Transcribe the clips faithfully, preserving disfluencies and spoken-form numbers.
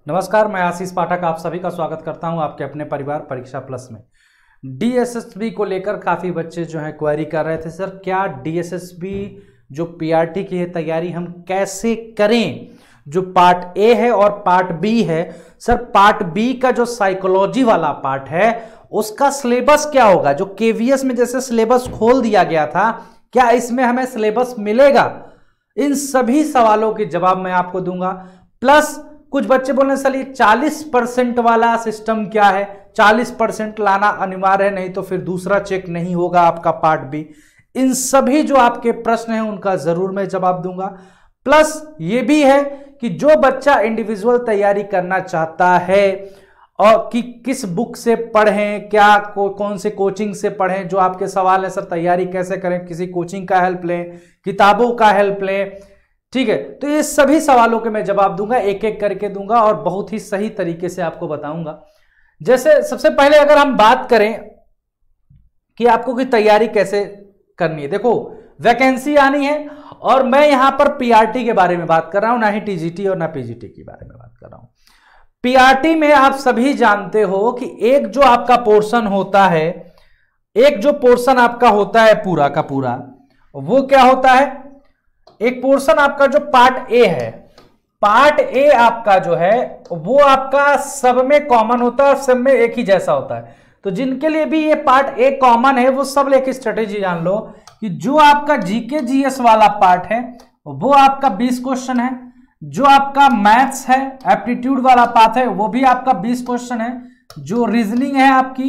नमस्कार, मैं आशीष पाठक आप सभी का स्वागत करता हूं आपके अपने परिवार परीक्षा प्लस में। डीएसएसबी को लेकर काफ़ी बच्चे जो हैं क्वेरी कर रहे थे, सर क्या डीएसएसबी जो पीआरटी की है तैयारी हम कैसे करें। जो पार्ट ए है और पार्ट बी है, सर पार्ट बी का जो साइकोलॉजी वाला पार्ट है उसका सिलेबस क्या होगा। जो केवीएस में जैसे सिलेबस खोल दिया गया था, क्या इसमें हमें सिलेबस मिलेगा। इन सभी सवालों के जवाब मैं आपको दूंगा। प्लस कुछ बच्चे बोल रहे हैं सर ये चालीस परसेंट वाला सिस्टम क्या है, चालीस परसेंट लाना अनिवार्य है, नहीं तो फिर दूसरा चेक नहीं होगा आपका पार्ट बी। इन सभी जो आपके प्रश्न हैं उनका जरूर मैं जवाब दूंगा। प्लस ये भी है कि जो बच्चा इंडिविजुअल तैयारी करना चाहता है और कि किस बुक से पढ़ें, क्या को, कौन से कोचिंग से पढ़ें, जो आपके सवाल है सर तैयारी कैसे करें, किसी कोचिंग का हेल्प लें, किताबों का हेल्प लें, ठीक है। तो ये सभी सवालों के मैं जवाब दूंगा, एक एक करके दूंगा और बहुत ही सही तरीके से आपको बताऊंगा। जैसे सबसे पहले अगर हम बात करें कि आपको की तैयारी कैसे करनी है, देखो वैकेंसी आनी है और मैं यहां पर पीआरटी के बारे में बात कर रहा हूं, ना ही टीजीटी और ना पीजीटी के बारे में बात कर रहा हूं। पीआरटी में आप सभी जानते हो कि एक जो आपका पोर्शन होता है, एक जो पोर्शन आपका होता है पूरा का पूरा, वो क्या होता है, एक पोर्शन आपका जो पार्ट ए है, पार्ट ए आपका जो है वो आपका सब में कॉमन होता है और सब में एक ही जैसा होता है। तो जिनके लिए भी ये पार्ट ए कॉमन है वो सब एक स्ट्रेटेजी जान लो कि जो आपका जीके जीएस वाला पार्ट है वो आपका बीस क्वेश्चन है, जो आपका मैथ्स है एप्टीट्यूड वाला पार्ट है वो भी आपका बीस क्वेश्चन है, जो रीजनिंग है आपकी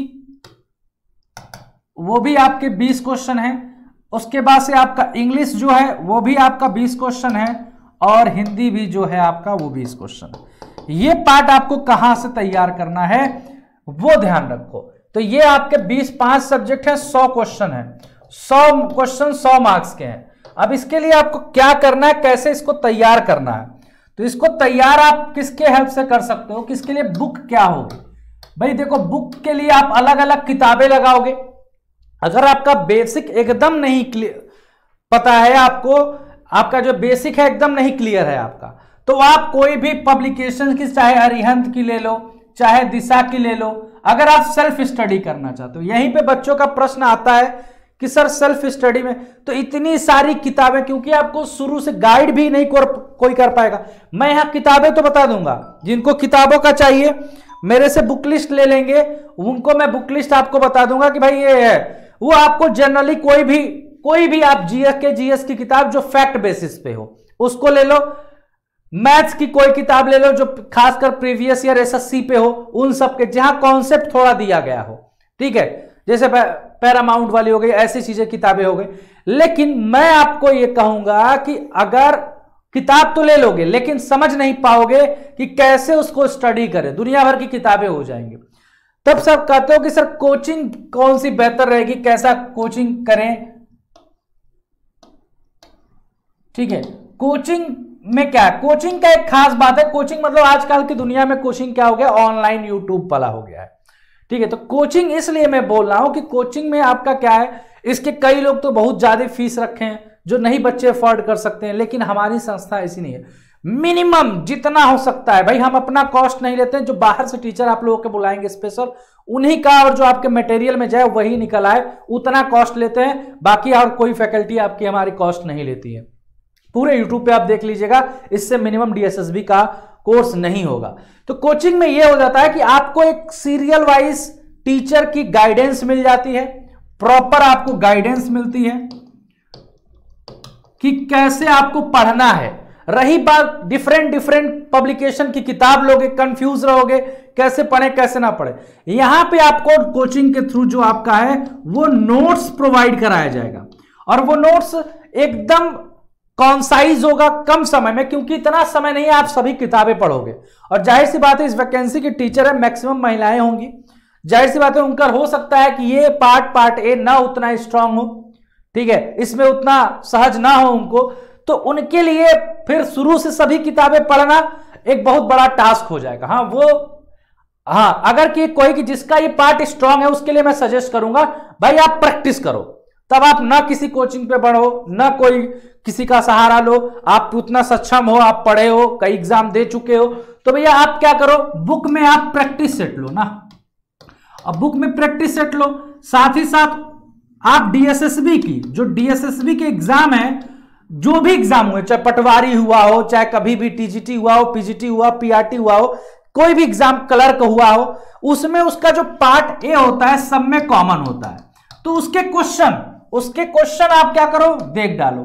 वो भी आपके बीस क्वेश्चन है, उसके बाद से आपका इंग्लिश जो है वो भी आपका बीस क्वेश्चन है और हिंदी भी जो है आपका वो बीस क्वेश्चन है। ये पार्ट आपको कहां से तैयार करना है वो ध्यान रखो। तो ये आपके बीस पांच सब्जेक्ट है, सौ क्वेश्चन है, सौ क्वेश्चन सौ मार्क्स के हैं। अब इसके लिए आपको क्या करना है, कैसे इसको तैयार करना है। तो इसको तैयार आप किसके हेल्प से कर सकते हो, किसके लिए बुक क्या होगी। भाई देखो बुक के लिए आप अलग अलग किताबें लगाओगे। अगर आपका बेसिक एकदम नहीं क्लियर पता है आपको, आपका जो बेसिक है एकदम नहीं क्लियर है आपका, तो आप कोई भी पब्लिकेशन की, चाहे अरिहंत की ले लो, चाहे दिशा की ले लो, अगर आप सेल्फ स्टडी करना चाहते हो। यहीं पे बच्चों का प्रश्न आता है कि सर सेल्फ स्टडी में तो इतनी सारी किताबें, क्योंकि आपको शुरू से गाइड भी नहीं कर, कोई कर पाएगा। मैं यहां किताबें तो बता दूंगा, जिनको किताबों का चाहिए मेरे से बुक लिस्ट ले लेंगे, उनको मैं बुक लिस्ट आपको बता दूंगा कि भाई ये है। वो आपको जनरली कोई भी कोई भी आप जीएस के जीएस की किताब जो फैक्ट बेसिस पे हो उसको ले लो, मैथ्स की कोई किताब ले लो जो खासकर प्रीवियस ईयर एसएससी पे हो, उन सब के जहां कॉन्सेप्ट थोड़ा दिया गया हो, ठीक है, जैसे पैरामाउंट वाली हो गई, ऐसी चीजें किताबें हो गई। लेकिन मैं आपको यह कहूंगा कि अगर किताब तो ले लोगे लेकिन समझ नहीं पाओगे कि कैसे उसको स्टडी करें, दुनिया भर की किताबें हो जाएंगी। तब सब कहते हो कि सर कोचिंग कौन सी बेहतर रहेगी, कैसा कोचिंग करें, ठीक है। कोचिंग में क्या है, कोचिंग का एक खास बात है, कोचिंग मतलब आजकल की दुनिया में कोचिंग क्या हो गया, ऑनलाइन यूट्यूब वाला हो गया है, ठीक है। तो कोचिंग इसलिए मैं बोल रहा हूं कि कोचिंग में आपका क्या है, इसके कई लोग तो बहुत ज्यादा फीस रखे हैं जो नहीं बच्चे अफोर्ड कर सकते हैं, लेकिन हमारी संस्था ऐसी नहीं है। मिनिमम जितना हो सकता है भाई, हम अपना कॉस्ट नहीं लेते हैं, जो बाहर से टीचर आप लोगों के बुलाएंगे स्पेशल उन्हीं का, और जो आपके मटेरियल में जाए वही निकल आए, उतना कॉस्ट लेते हैं। बाकी और कोई फैकल्टी आपकी हमारी कॉस्ट नहीं लेती है। पूरे यूट्यूब पे आप देख लीजिएगा, इससे मिनिमम डीएसएसबी का कोर्स नहीं होगा। तो कोचिंग में यह हो जाता है कि आपको एक सीरियल वाइज टीचर की गाइडेंस मिल जाती है, प्रॉपर आपको गाइडेंस मिलती है कि कैसे आपको पढ़ना है। रही बात डिफरेंट डिफरेंट पब्लिकेशन की किताब लोगे, कंफ्यूज रहोगे कैसे पढ़े कैसे ना पढ़े। यहां पे आपको कोचिंग के थ्रू जो आपका है वो नोट्स प्रोवाइड कराया जाएगा, और वो नोट्स एकदम कॉन्साइज होगा कम समय में, क्योंकि इतना समय नहीं है आप सभी किताबें पढ़ोगे। और जाहिर सी बात है इस वैकेंसी की टीचर है, मैक्सिमम महिलाएं होंगी, जाहिर सी बात है उनका हो सकता है कि ये पार्ट पार्ट ए ना उतना स्ट्रांग हो, ठीक है, इसमें उतना सहज ना हो उनको, तो उनके लिए फिर शुरू से सभी किताबें पढ़ना एक बहुत बड़ा टास्क हो जाएगा। हाँ वो हाँ अगर कि कोई कि जिसका ये पार्ट स्ट्रांग है उसके लिए मैं सजेस्ट करूंगा भाई आप प्रैक्टिस करो, तब आप ना किसी कोचिंग पे पढ़ो, ना कोई किसी का सहारा लो, आप उतना सक्षम हो, आप पढ़े हो, कई एग्जाम दे चुके हो, तो भैया आप क्या करो, बुक में आप प्रैक्टिस सेट लो ना। अब बुक में प्रैक्टिस सेट लो, साथ ही साथ आप डीएसएसबी की, जो डीएसएसबी के एग्जाम है, जो भी एग्जाम हुए, चाहे पटवारी हुआ हो, चाहे कभी भी टीजीटी हुआ हो, पीजीटी हुआ, पीआरटी हुआ हो, कोई भी एग्जाम क्लर्क हुआ हो, उसमें उसका जो पार्ट ए होता है सब में कॉमन होता है। तो उसके क्वेश्चन उसके क्वेश्चन आप क्या करो, देख डालो,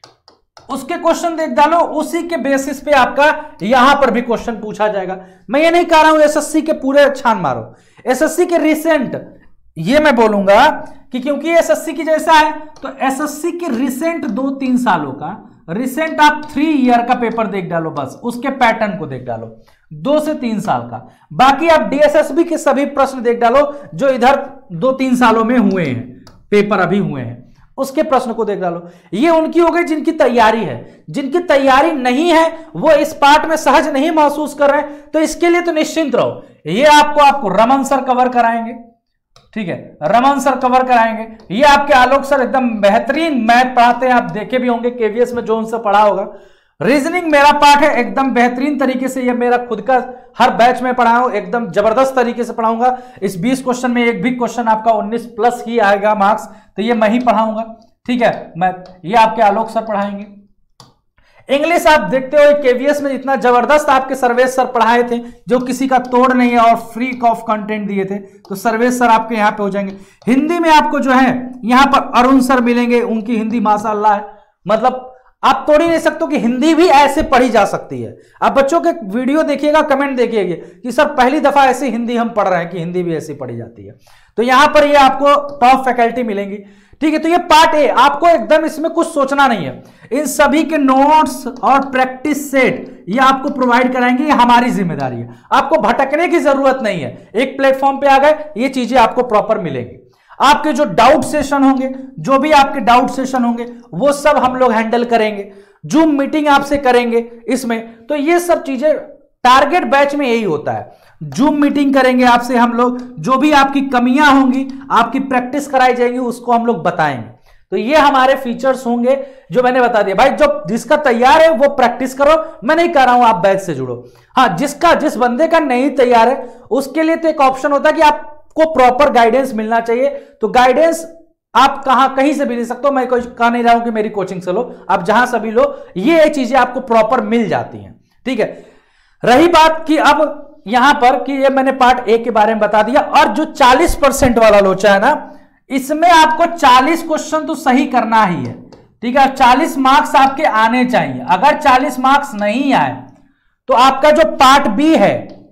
उसके क्वेश्चन देख डालो, उसी के बेसिस पे आपका यहां पर भी क्वेश्चन पूछा जाएगा। मैं ये नहीं कह रहा हूं एसएससी के पूरे छान मारो, एसएससी के रिसेंट, ये मैं बोलूंगा कि क्योंकि एसएससी की जैसा है, तो एसएससी के रिसेंट दो तीन सालों का, रिसेंट आप थ्री ईयर का पेपर देख डालो, बस उसके पैटर्न को देख डालो, दो से तीन साल का। बाकी आप डीएसएसबी के सभी प्रश्न देख डालो जो इधर दो तीन सालों में हुए हैं, पेपर अभी हुए हैं, उसके प्रश्न को देख डालो। ये उनकी हो गई जिनकी तैयारी है। जिनकी तैयारी नहीं है वो इस पार्ट में सहज नहीं महसूस कर रहे हैं, तो इसके लिए तो निश्चिंत रहो, ये आपको आपको रमन सर कवर कराएंगे, ठीक है, रमन सर कवर कराएंगे। ये आपके आलोक सर एकदम बेहतरीन मैथ पढ़ाते हैं, आप देखे भी होंगे केवीएस में जो उनसे पढ़ा होगा। रीजनिंग मेरा पार्ट है, एकदम बेहतरीन तरीके से, ये मेरा खुद का हर बैच में पढ़ा हूं, एकदम जबरदस्त तरीके से पढ़ाऊंगा। इस बीस क्वेश्चन में एक भी क्वेश्चन आपका उन्नीस प्लस ही आएगा मार्क्स, तो ये मैं ही पढ़ाऊंगा, ठीक है, मैं ये आपके आलोक सर पढ़ाएंगे। इंग्लिश आप देखते हो केवीएस में इतना जबरदस्त आपके सर्वेश सर पढ़ाए थे, जो किसी का तोड़ नहीं है, और फ्री ऑफ कंटेंट दिए थे, तो सर्वेश सर आपके यहाँ पे हो जाएंगे। हिंदी में आपको जो है यहाँ पर अरुण सर मिलेंगे, उनकी हिंदी माशाअल्लाह है, मतलब आप तोड़ ही नहीं सकते कि हिंदी भी ऐसे पढ़ी जा सकती है। आप बच्चों के वीडियो देखिएगा, कमेंट देखिएगा कि सर पहली दफा ऐसी हिंदी हम पढ़ रहे हैं कि हिंदी भी ऐसी पढ़ी जाती है। तो यहां पर ये आपको टॉप फैकल्टी मिलेंगी, ठीक है। तो ये पार्ट ए, आपको एकदम इसमें कुछ सोचना नहीं है, इन सभी के नोट्स और प्रैक्टिस सेट ये आपको प्रोवाइड कराएंगे, ये हमारी जिम्मेदारी है, आपको भटकने की जरूरत नहीं है। एक प्लेटफॉर्म पे आ गए, ये चीजें आपको प्रॉपर मिलेंगी। आपके जो डाउट सेशन होंगे, जो भी आपके डाउट सेशन होंगे, वो सब हम लोग हैंडल करेंगे, जूम मीटिंग आपसे करेंगे इसमें। तो ये सब चीजें टारगेट बैच में यही होता है, जूम मीटिंग करेंगे आपसे हम लोग, जो भी आपकी कमियां होंगी, आपकी प्रैक्टिस कराई जाएगी, उसको हम लोग बताएंगे। तो ये हमारे फीचर्स होंगे जो मैंने बता दिया। भाई जो जिसका तैयार है वो प्रैक्टिस करो, मैं नहीं कह रहा हूं आप बैच से जुड़ो। हाँ, जिसका जिस बंदे का नहीं तैयार है उसके लिए तो एक ऑप्शन होता है कि आप को प्रॉपर गाइडेंस मिलना चाहिए। तो गाइडेंस आप कहां कहीं से भी ले सकते हो, मैं कोई कह नहीं रहा हूं कि मेरी कोचिंग से लो, आप जहां से भी लो, ये चीजें आपको प्रॉपर मिल जाती हैं, ठीक है। रही बात कि अब यहां पर कि ये मैंने पार्ट ए के बारे में बता दिया, और जो चालीस परसेंट वाला लोचा है ना, इसमें आपको चालीस क्वेश्चन तो सही करना ही है, ठीक है। चालीस मार्क्स आपके आने चाहिए। अगर चालीस मार्क्स नहीं आए तो आपका जो पार्ट बी है,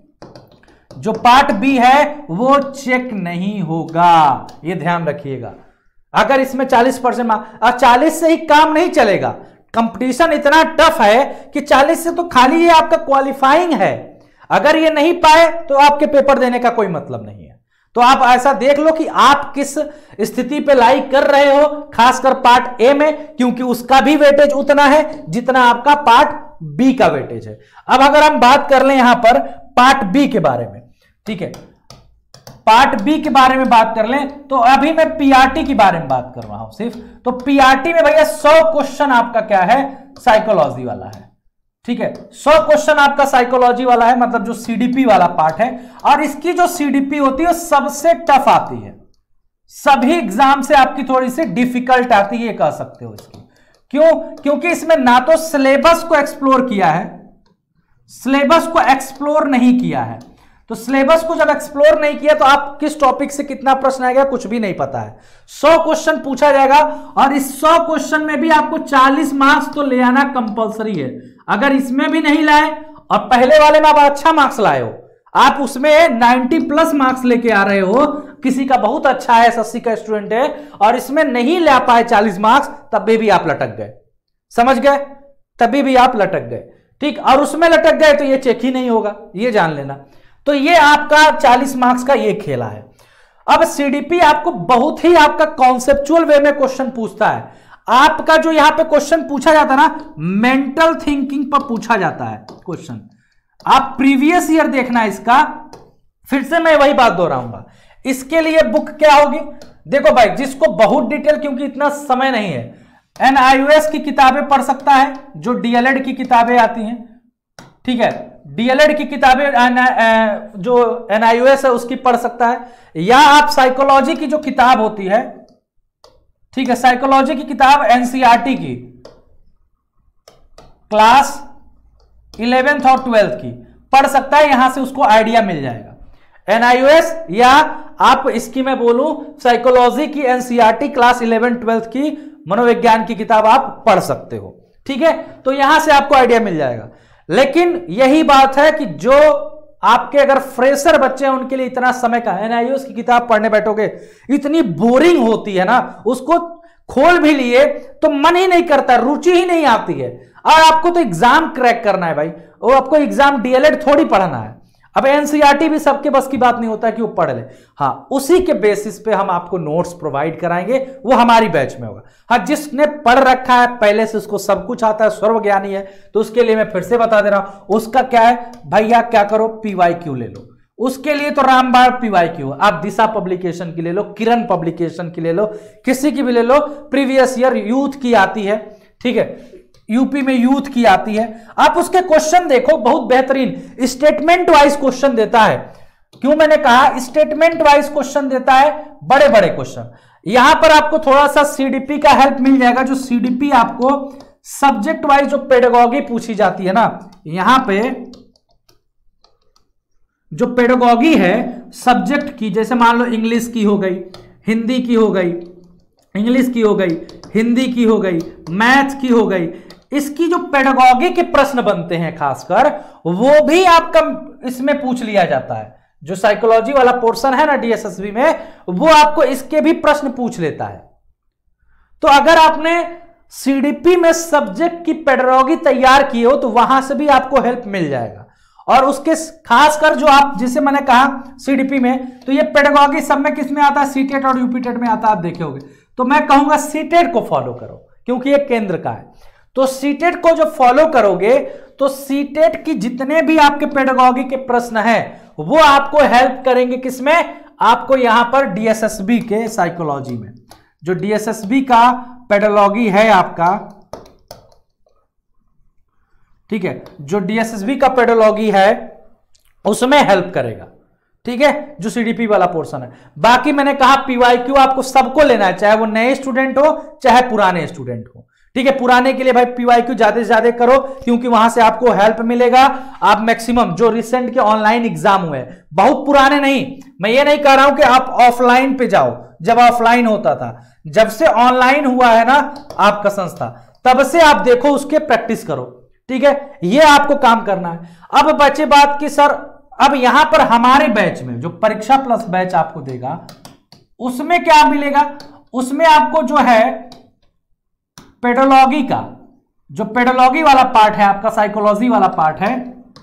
जो पार्ट बी है वो चेक नहीं होगा, ये ध्यान रखिएगा। अगर इसमें चालीस परसेंट मार्क्स, चालीस से ही काम नहीं चलेगा, कंपटीशन इतना टफ है कि चालीस से तो खाली ये आपका क्वालिफाइंग है, अगर ये नहीं पाए तो आपके पेपर देने का कोई मतलब नहीं है। तो आप ऐसा देख लो कि आप किस स्थिति पे लाइक कर रहे हो, खासकर पार्ट ए में, क्योंकि उसका भी वेटेज उतना है जितना आपका पार्ट बी का वेटेज है। अब अगर हम बात कर लें यहां पर पार्ट बी के बारे में, ठीक है, पार्ट बी के बारे में बात कर लें, तो अभी मैं पीआरटी के बारे में बात कर रहा हूं सिर्फ। तो पीआरटी में भैया सौ क्वेश्चन आपका क्या है, साइकोलॉजी वाला है, ठीक है। सौ क्वेश्चन आपका साइकोलॉजी वाला है, मतलब जो सीडीपी वाला पार्ट है, और इसकी जो सीडीपी होती है सबसे टफ आती है, सभी एग्जाम से आपकी थोड़ी सी डिफिकल्ट आती है, कह सकते हो इसकी। क्यों? क्योंकि इसमें ना तो सिलेबस को एक्सप्लोर किया है, सिलेबस को एक्सप्लोर नहीं किया है। तो सिलेबस को जब एक्सप्लोर नहीं किया तो आप किस टॉपिक से कितना प्रश्न आएगा कुछ भी नहीं पता है। सौ क्वेश्चन पूछा जाएगा, और इस सौ क्वेश्चन में भी आपको चालीस मार्क्स तो ले आना कंपलसरी है। अगर इसमें भी नहीं लाए और पहले वाले में आप अच्छा मार्क्स लाए हो, आप उसमें नब्बे प्लस मार्क्स लेके आ रहे हो, किसी का बहुत अच्छा है, एसएससी का स्टूडेंट है, और इसमें नहीं ला पाए चालीस मार्क्स, तभी भी आप लटक गए, समझ गए, तभी भी आप लटक गए, ठीक। और उसमें लटक गए तो ये चेक ही नहीं होगा, ये जान लेना। तो ये आपका चालीस मार्क्स का ये खेला है। अब सीडीपी आपको बहुत ही आपका कॉन्सेप्चुअल वे में क्वेश्चन पूछता है। आपका जो यहां पे क्वेश्चन पूछा जाता है ना, मेंटल थिंकिंग पर पूछा जाता है क्वेश्चन। आप प्रीवियस ईयर देखना इसका, फिर से मैं वही बात दोहराऊंगा। इसके लिए बुक क्या होगी, देखो भाई, जिसको बहुत डिटेल, क्योंकि इतना समय नहीं है, एनआईओएस की किताबें पढ़ सकता है, जो डीएलएड की किताबें आती हैं, ठीक है, डीएलएड की किताबें जो एनआईओएस है उसकी पढ़ सकता है, या आप साइकोलॉजी की जो किताब होती है, ठीक है, साइकोलॉजी की किताब एनसीईआरटी की क्लास इलेवेंथ और ट्वेल्थ की पढ़ सकता है, यहां से उसको आइडिया मिल जाएगा। एनआईओएस या आप इसकी मैं बोलूं साइकोलॉजी की एनसीईआरटी क्लास इलेवेंथ ट्वेल्थ की मनोविज्ञान की किताब आप पढ़ सकते हो, ठीक है, तो यहां से आपको आइडिया मिल जाएगा। लेकिन यही बात है कि जो आपके अगर फ्रेशर बच्चे हैं उनके लिए इतना समय का, एनआईओएस की किताब पढ़ने बैठोगे इतनी बोरिंग होती है ना, उसको खोल भी लिए तो मन ही नहीं करता, रुचि ही नहीं आती है, और आपको तो एग्जाम क्रैक करना है भाई, वो आपको एग्जाम डीएलएड थोड़ी पढ़ना है। अब एनसीईआरटी भी सबके बस की बात नहीं होता कि वो पढ़ ले, हाँ उसी के बेसिस पे हम आपको नोट्स प्रोवाइड कराएंगे, वो हमारी बैच में होगा। हाँ जिसने पढ़ रखा है पहले से, उसको सब कुछ आता है, सर्वज्ञानी है, तो उसके लिए मैं फिर से बता दे रहा हूं, उसका क्या है भैया, क्या करो पीवाईक्यू ले लो, उसके लिए तो रामबाण पीवाईक्यू, आप दिशा पब्लिकेशन की ले लो, किरण पब्लिकेशन की ले लो, किसी की भी ले लो, प्रीवियस ईयर यूथ की आती है, ठीक है, यूपी में यूथ की आती है, आप उसके क्वेश्चन देखो, बहुत बेहतरीन स्टेटमेंट वाइज क्वेश्चन देता है। क्यों मैंने कहा स्टेटमेंट वाइज क्वेश्चन देता है, बड़े बड़े क्वेश्चन। यहां पर आपको थोड़ा सा सीडीपी का हेल्प मिल जाएगा, जो सीडीपी आपको सब्जेक्ट वाइज जो पेडागॉजी पूछी जाती है ना, यहां पे जो पेडागॉजी है सब्जेक्ट की, जैसे मान लो इंग्लिश की हो गई, हिंदी की हो गई, इंग्लिश की हो गई, हिंदी की हो गई, मैथ की हो गई, इसकी जो पेडागॉजी के प्रश्न बनते हैं खासकर, वो भी आपका इसमें पूछ लिया जाता है। जो साइकोलॉजी वाला पोर्शन है ना डीएसएसबी में, वो आपको इसके भी प्रश्न पूछ लेता है। तो अगर आपने सीडीपी में सब्जेक्ट की पेडागॉजी तैयार की हो तो वहां से भी आपको हेल्प मिल जाएगा। और उसके खासकर जो आप, जिसे मैंने कहा सीडीपी में, तो ये पेडागॉजी सब में किस में आता है, सीटेट और यूपीटेट में आता है, आप देखे होंगे। तो मैं कहूंगा सीटेट को फॉलो करो, क्योंकि ये केंद्र का है। तो सीटेट को जो फॉलो करोगे तो सीटेट की जितने भी आपके पेडागॉजी के प्रश्न हैं वो आपको हेल्प करेंगे, किसमें, आपको यहां पर डीएसएसबी के साइकोलॉजी में। जो डीएसएसबी का पेडागॉजी है आपका, ठीक है, जो डीएसएसबी का पेडागॉजी है उसमें हेल्प करेगा, ठीक है, जो सीडीपी वाला पोर्शन है। बाकी मैंने कहा पीवाईक्यू आपको सबको लेना है, चाहे वो नए स्टूडेंट हो चाहे पुराने स्टूडेंट हो, ठीक है। पुराने के लिए भाई पीवाईक्यू ज्यादा से ज्यादा करो, क्योंकि वहां से आपको हेल्प मिलेगा। आप मैक्सिमम जो रिसेंट के ऑनलाइन एग्जाम हुए, बहुत पुराने नहीं, मैं ये नहीं कह रहा हूं कि आप ऑफलाइन पे जाओ, जब ऑफलाइन होता था, जब से ऑनलाइन हुआ है ना आपका संस्था, तब से आप देखो, उसके प्रैक्टिस करो, ठीक है, ये आपको काम करना है। अब बचे बात की सर, अब यहां पर हमारे बैच में जो परीक्षा प्लस बैच आपको देगा, उसमें क्या मिलेगा, उसमें आपको जो है पेडागॉजी का, जो पेडागॉजी वाला पार्ट है आपका, साइकोलॉजी वाला पार्ट है,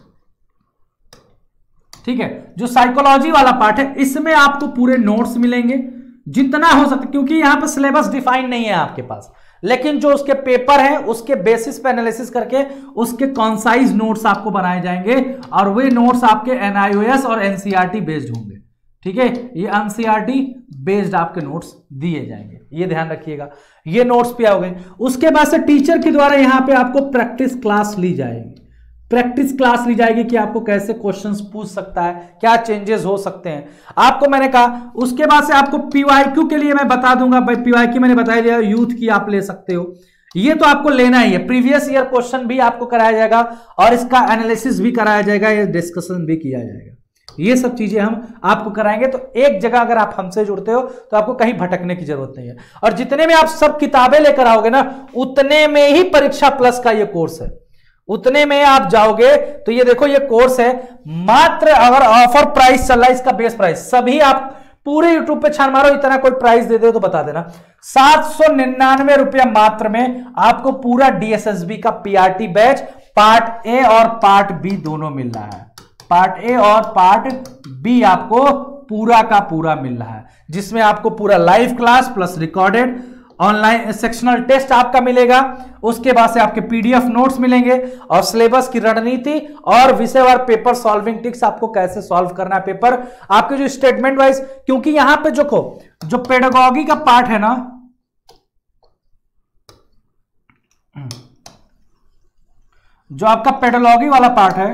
ठीक है, जो साइकोलॉजी वाला पार्ट है, इसमें आपको पूरे नोट्स मिलेंगे जितना हो सकता, क्योंकि यहां पर सिलेबस डिफाइन नहीं है आपके पास, लेकिन जो उसके पेपर है उसके बेसिस पे एनालिसिस करके उसके कॉन्साइज नोट्स आपको बनाए जाएंगे, और वे नोट्स आपके एनआईओएस और एनसीईआरटी बेस्ड होंगे, ठीक है, ये एनसीईआरटी बेस्ड आपके नोट्स दिए जाएंगे, ये ध्यान रखिएगा। ये नोट्स पे आओगे, उसके बाद से टीचर के द्वारा यहां पे आपको प्रैक्टिस क्लास ली जाएगी, प्रैक्टिस क्लास ली जाएगी कि आपको कैसे क्वेश्चंस पूछ सकता है, क्या चेंजेस हो सकते हैं आपको, मैंने कहा। उसके बाद से आपको पीवाईक्यू के लिए मैं बता दूंगा, भाई पीवाईक्यू मैंने बताया दिया, यूथ की आप ले सकते हो, ये तो आपको लेना ही है। प्रीवियस ईयर क्वेश्चन भी आपको कराया जाएगा और इसका एनालिसिस भी कराया जाएगा, ये डिस्कशन भी किया जाएगा, ये सब चीजें हम आपको कराएंगे। तो एक जगह अगर आप हमसे जुड़ते हो तो आपको कहीं भटकने की जरूरत नहीं है, और जितने में आप सब किताबें लेकर आओगे ना, उतने में ही परीक्षा प्लस का ये कोर्स है, उतने में आप जाओगे। तो ये देखो, ये कोर्स है मात्र, अगर ऑफर प्राइस चल रहा है, इसका बेस प्राइस सभी आप पूरे यूट्यूब पे छान मारो, इतना कोई प्राइस दे दे तो बता देना, सात सौ निन्यानवे रुपया मात्र में आपको पूरा डीएसएसबी का पीआरटी बैच पार्ट ए और पार्ट बी दोनों मिल रहा है। पार्ट ए और पार्ट बी आपको पूरा का पूरा मिल रहा है, जिसमें आपको पूरा live class plus recorded online sectional test आपका मिलेगा। उसके बाद से आपके पीडीएफ नोट्स मिलेंगे और सिलेबस की रणनीति और विषयवार पेपर सॉल्विंग टिक्स, आपको कैसे सॉल्व करना है पेपर, आपके जो स्टेटमेंट वाइज, क्योंकि यहां पे देखो जो पेडागॉजी का पार्ट है ना, जो आपका पेडोलॉजी वाला पार्ट है,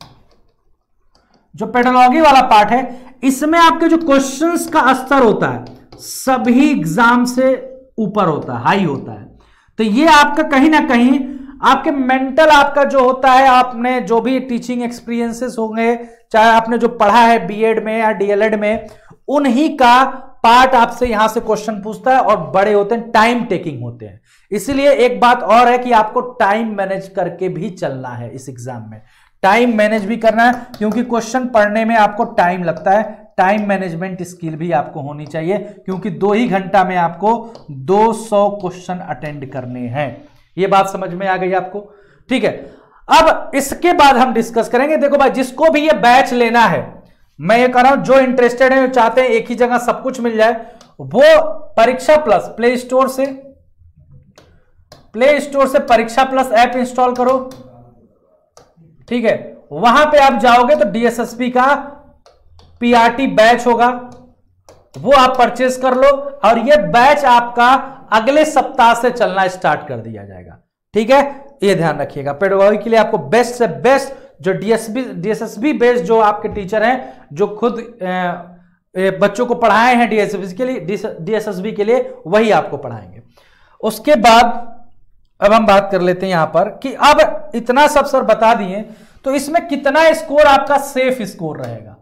जो पेडोलॉजी वाला पार्ट है, इसमें आपके जो क्वेश्चंस का स्तर होता है सभी एग्जाम से ऊपर होता है, हाई होता है। तो ये आपका कहीं ना कहीं आपके मेंटल आपका जो होता है, आपने जो भी टीचिंग एक्सपीरियंसेस होंगे, चाहे आपने जो पढ़ा है बीएड में या डीएलएड में, उन्हीं का पार्ट आपसे यहां से क्वेश्चन पूछता है और बड़े होते हैं, टाइम टेकिंग होते हैं। इसलिए एक बात और है कि आपको टाइम मैनेज करके भी चलना है इस एग्जाम में, टाइम मैनेज भी करना है, क्योंकि क्वेश्चन पढ़ने में आपको टाइम लगता है। टाइम मैनेजमेंट स्किल भी आपको होनी चाहिए, क्योंकि दो ही घंटा में आपको दो सौ क्वेश्चन अटेंड करने हैं। ये बात समझ में आ गई आपको? ठीक है, अब इसके बाद हम डिस्कस करेंगे। देखो भाई, जिसको भी ये बैच लेना है, मैं ये कह रहा हूं, जो इंटरेस्टेड है, जो चाहते हैं एक ही जगह सब कुछ मिल जाए, वो परीक्षा प्लस प्ले स्टोर से प्ले स्टोर से परीक्षा प्लस ऐप इंस्टॉल करो। ठीक है, वहां पे आप जाओगे तो डीएसएसपी का पीआरटी बैच होगा, वो आप परचेज कर लो, और ये बैच आपका अगले सप्ताह से चलना स्टार्ट कर दिया जाएगा। ठीक है, ये ध्यान रखिएगा। पेडोलॉजी के लिए आपको बेस्ट से बेस्ट जो डीएसबी डीएसएसबी बेस्ड जो आपके टीचर हैं, जो खुद ए, बच्चों को पढ़ाए हैं डीएसएसबी के लिए डीएसएसबी के लिए, वही आपको पढ़ाएंगे। उसके बाद अब हम बात कर लेते हैं यहां पर कि अब इतना सब सर बता दिए, तो इसमें कितना स्कोर आपका सेफ स्कोर रहेगा।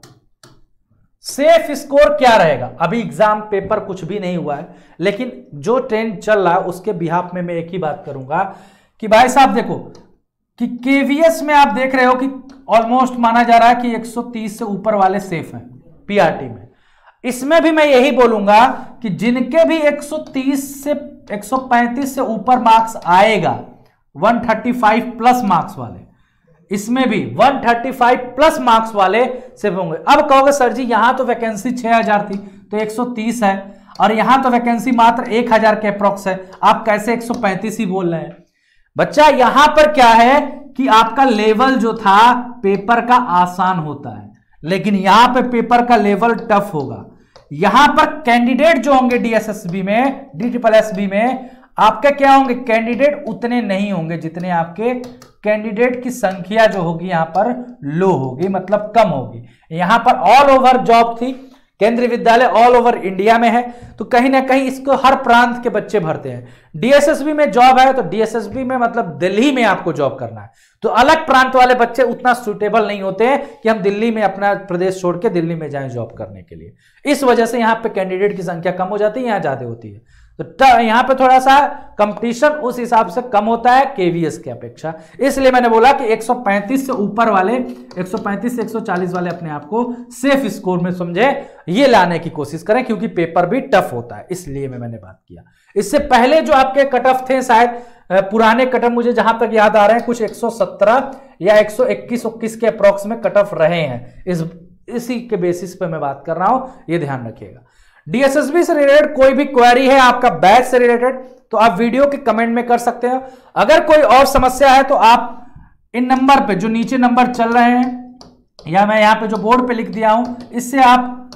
सेफ स्कोर क्या रहेगा? अभी एग्जाम पेपर कुछ भी नहीं हुआ है, लेकिन जो ट्रेंड चल रहा है उसके बिहाफ में मैं एक ही बात करूंगा कि भाई साहब देखो कि केवीएस में आप देख रहे हो कि ऑलमोस्ट माना जा रहा है कि एक सौ तीस से ऊपर वाले सेफ हैं पीआरटी में। इसमें भी मैं यही बोलूंगा कि जिनके भी एक सौ तीस से एक सौ पैंतीस से ऊपर मार्क्स आएगा, एक सौ पैंतीस प्लस मार्क्स वाले, इसमें भी एक सौ पैंतीस प्लस मार्क्स वाले सेफ होंगे। अब कहोगे सर जी यहां तो वैकेंसी छह हज़ार थी तो एक सौ तीस है, और यहां तो वैकेंसी मात्र एक हज़ार के अप्रॉक्स है, आप कैसे एक सौ पैंतीस ही बोल रहे हैं? बच्चा यहां पर क्या है कि आपका लेवल जो था पेपर का आसान होता है, लेकिन यहां पे पेपर का लेवल टफ होगा। यहां पर कैंडिडेट जो होंगे डीएसएसबी में, डी ट्रिपल एस बी में, आपके क्या होंगे? कैंडिडेट उतने नहीं होंगे जितने आपके कैंडिडेट की संख्या जो होगी यहां पर लो होगी, मतलब कम होगी। यहां पर ऑल ओवर जॉब थी, केंद्रीय विद्यालय ऑल ओवर इंडिया में है, तो कहीं ना कहीं इसको हर प्रांत के बच्चे भरते हैं। डीएसएसबी में जॉब है तो डीएसएसबी में मतलब दिल्ली में आपको जॉब करना है, तो अलग प्रांत वाले बच्चे उतना सुटेबल नहीं होते हैं कि हम दिल्ली में अपना प्रदेश छोड़ के दिल्ली में जाएं जॉब करने के लिए। इस वजह से यहाँ पे कैंडिडेट की संख्या कम हो जाती है, यहाँ ज्यादा होती है, तो यहाँ पे थोड़ा सा कंपटीशन उस हिसाब से कम होता है केवीएस के अपेक्षा। इसलिए मैंने बोला कि एक सौ पैंतीस से ऊपर वाले, एक सौ पैंतीस से एक सौ चालीस वाले अपने आप को सेफ स्कोर में समझे, ये लाने की कोशिश करें, क्योंकि पेपर भी टफ होता है, इसलिए मैं मैंने बात किया। इससे पहले जो आपके कट ऑफ थे, शायद पुराने कट ऑफ मुझे जहां तक याद आ रहे हैं कुछ एक सौ सत्रह या एक सौ इक्कीस इक्कीस के अप्रॉक्स में कट ऑफ रहे हैं। इस इसी के बेसिस पे मैं बात कर रहा हूं, ये ध्यान रखिएगा। डीएसएसबी से रिलेटेड कोई भी क्वेरी है आपका बैच से रिलेटेड, तो आप वीडियो के कमेंट में कर सकते हैं। अगर कोई और समस्या है तो आप इन नंबर पे, जो नीचे नंबर चल रहे हैं या मैं यहां पे जो बोर्ड पे लिख दिया हूं, इससे आप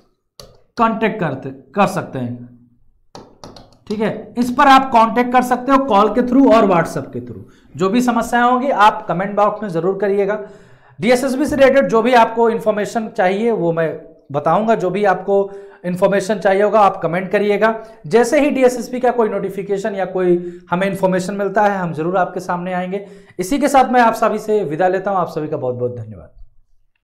कांटेक्ट करते कर सकते हैं। ठीक है, इस पर आप कांटेक्ट कर सकते हो कॉल के थ्रू और व्हाट्सएप के थ्रू। जो भी समस्याएं होंगी आप कमेंट बॉक्स में जरूर करिएगा। डीएसएसबी से रिलेटेड जो भी आपको इंफॉर्मेशन चाहिए वो मैं बताऊंगा, जो भी आपको इंफॉर्मेशन चाहिए होगा आप कमेंट करिएगा। जैसे ही डीएसएसबी का कोई नोटिफिकेशन या कोई हमें इंफॉर्मेशन मिलता है हम जरूर आपके सामने आएंगे। इसी के साथ मैं आप सभी से विदा लेता हूं। आप सभी का बहुत बहुत धन्यवाद।